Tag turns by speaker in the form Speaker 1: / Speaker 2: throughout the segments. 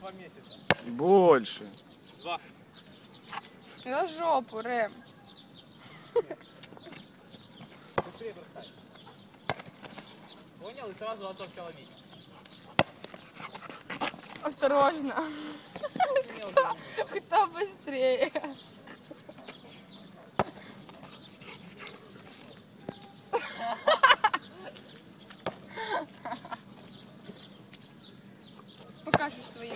Speaker 1: 2 месяца.
Speaker 2: Больше.
Speaker 1: 2.
Speaker 3: За жопу, Рем.
Speaker 1: Быстрее бросай. Понял? И сразу готовься ловить.
Speaker 3: Осторожно.
Speaker 1: Меня уже не
Speaker 3: Кто быстрее? Покажешь своим.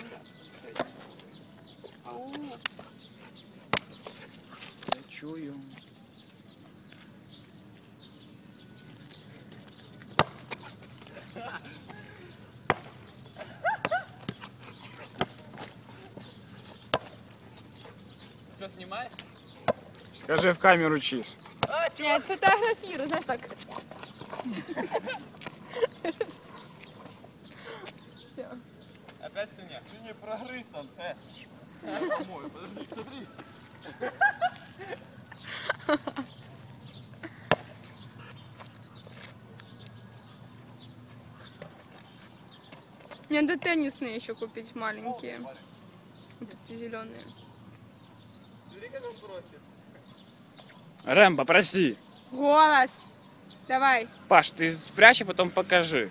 Speaker 3: Ау.
Speaker 2: Я чую.
Speaker 1: Все снимаешь?
Speaker 2: Скажи в камеру чиз.
Speaker 1: А, чё?
Speaker 3: Нет, фотографирую, знаешь, так. Все.
Speaker 1: Опять слюня? Ты не прогрыз там, Я помою, подожди, смотри.
Speaker 3: Мне надо теннисные еще купить маленькие. Вот эти зеленые.
Speaker 1: Смотри, как он просит.
Speaker 2: Рэм, попроси.
Speaker 3: Голос! Давай.
Speaker 2: Паш, ты спрячь, а потом покажи.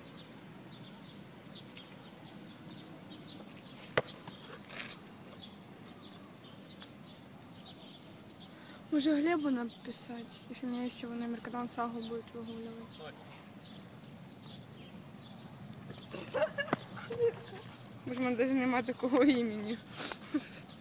Speaker 3: Може Глебу написать, если у меня есть его номер, когда он сагу будет выгуливать. Може, в мене навіть немає такого імені.